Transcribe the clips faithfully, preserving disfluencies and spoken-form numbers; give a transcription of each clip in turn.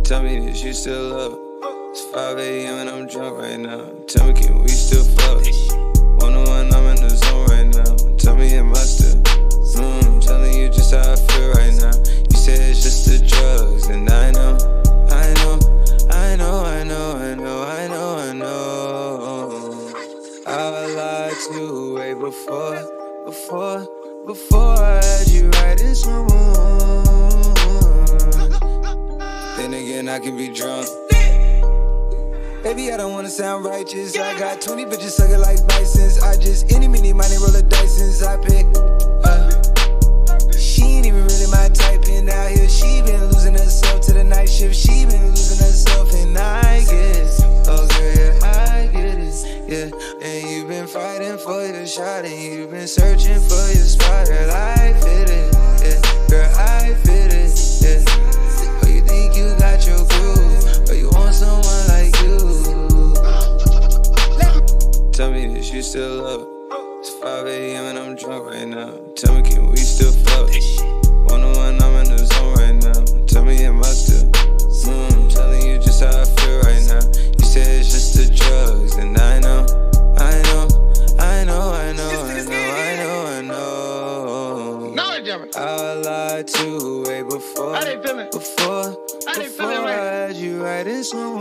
Tell me that you still up. It's five A M and I'm drunk right now. Tell me, can we still fuck? One on one, I'm in the zone right now. Tell me, am I still? Mm, I'm telling you just how I feel right now. You say it's just the drugs, and I know, I know, I know, I know, I know, I know, I know. I lied to you way before, before, before I had you right in some room. Then again, I can be drunk. Baby, I don't wanna sound righteous. I got twenty bitches sucking like Bisons. I just any, mini, money, roll a dice since I picked uh, she ain't even really my type. And out here, she been losing herself to the night shift. She been losing herself, and I get it. Oh, girl, yeah, I get it. Yeah, and you've been fighting for your shot, and you've been searching for your spot. Girl, I fit it. Yeah, girl, I fit it. Yeah. Oh, you think you got your groove, or you want someone like you? Tell me that you still up. It's five A M and I'm drunk right now. Tell me, can we still fuck? One on one, I'm in the zone right now. Tell me, am I still? Mm, I'm telling you just how I feel right now. You say it's just the drugs, and I know, I know, I know, I know, I know, I know, I know. No, Jimmy. I lied to you way before. How they feeling? Before, How they before feeling, I right? had you right in some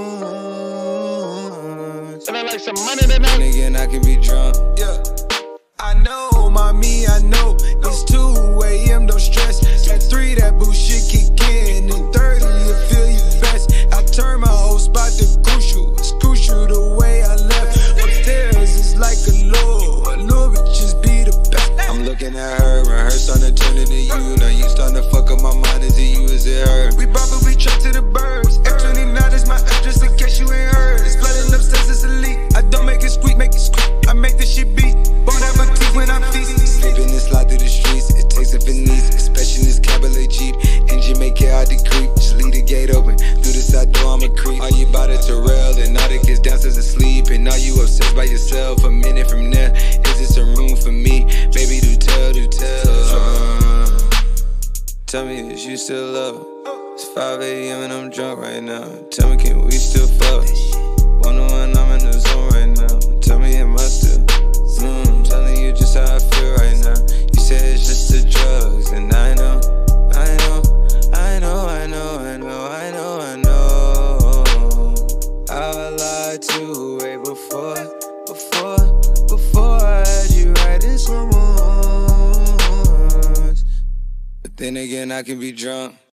rooms. Feeling like some money tonight? And again, I can be drunk. Yeah, I know, mommy, I know. It's two A M, don't stress. At three, that bullshit kick in. And thirty, you feel your best. I turn my whole spot to crucial. It's crucial the way I left. Upstairs, it's like a law. A law would just be the best. I'm looking at her, and her starting to turn into you. Now you starting to fuck up my mind. Is it you, is it her? We probably trapped to the birds. F twenty-nine is my address in case you ain't heard. It's flooding upstairs, it's elite. I don't make it squeak, make it squeak. I make this shit beat. Bon appetit when I'm feasting. Sleeping and slide through the streets. It takes a finesse, especially in this Cabriolet Jeep. Engine make it hard to creep. Just leave the gate open. Through the side door, I'm a creep. Are you about it to rail? And all the kids downstairs asleep. And are you obsessed by yourself? A minute from there, is this a room for me? Baby, do tell, do tell. Uh, tell me that you still up. It's five A M and I'm drunk right now. Tell me, can we still fuck? One on one, I'm in the zone right now. Tell me, am I still? Mm, I'm telling you just how I feel right now. You say it's just the drugs, and I know, I know, I know, I know, I know, I know, I know. I lied to you way before, before, before I had you right in some rooms. But then again, I can be drunk.